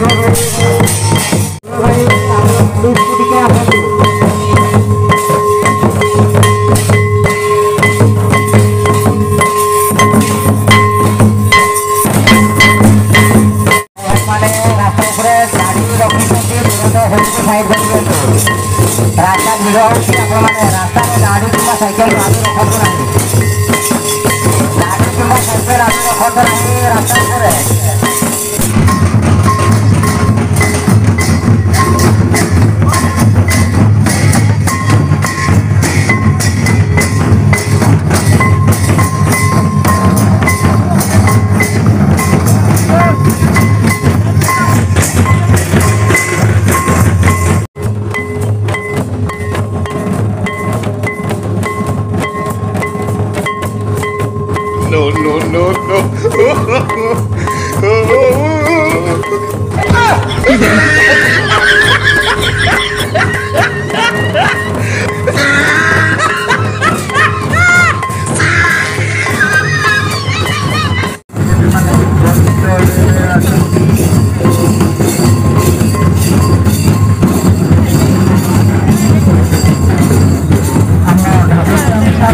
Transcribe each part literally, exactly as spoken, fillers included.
रास्ता भिड़ होने रास्ता में गाड़ी कि सैकेल आदि रखु ना गाड़ी कि सैकेल आदि रखु ना रास्ता No, no, no, no.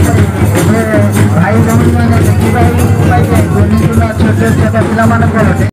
भाई बहन मैंने देखी भाई छोटे छोटे पिला